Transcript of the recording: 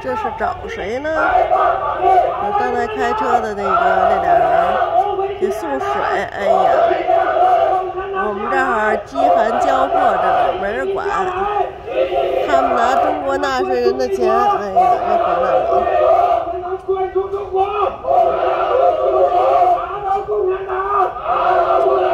这是找谁呢？我刚才开车的那俩人给送水，哎呀，我们这儿饥寒交迫着呢，没人管。他们拿中国纳税人的钱，哎呀，要回来了。 关注中国，打倒共产党！